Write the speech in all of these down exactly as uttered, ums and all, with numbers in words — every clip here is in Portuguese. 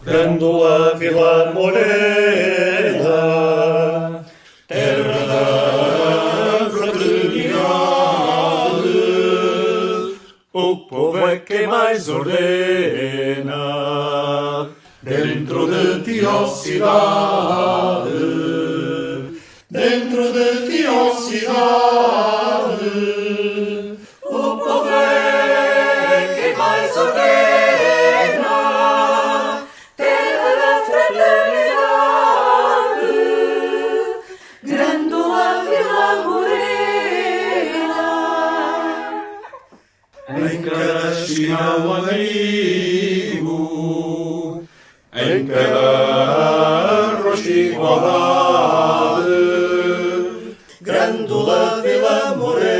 Grândola Vila Morena, terra da fraternidade. O povo é quem mais ordena dentro de ti, ó cidade, dentro de ti, ó cidade. O povo é quem mais ordena terra da fraternidade, Grândola Vila Morena. Em cada esquina um amigo, em cada rosto igualdade, Grândola Vila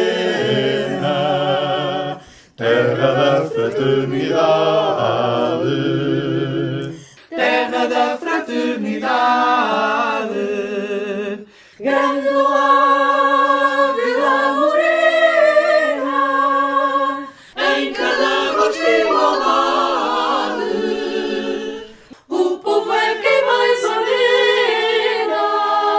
Morena, terra da fraternidade, terra da fraternidade, Grândola Vila Morena, em cada rosto igualdade, o povo é quem mais ordena,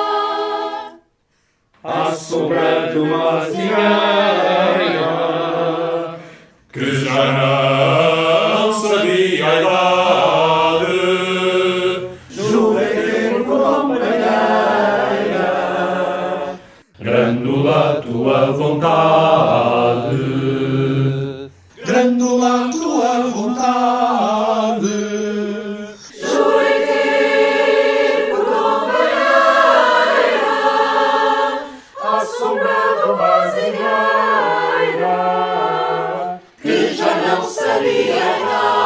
à sombra de uma cigana que já não sabia a idade, jurei ter por companheira, Grândola, tua vontade, Grândola, tua vontade. Jurei ter por companheira, à sombra de uma zinheira que já não sabia nada.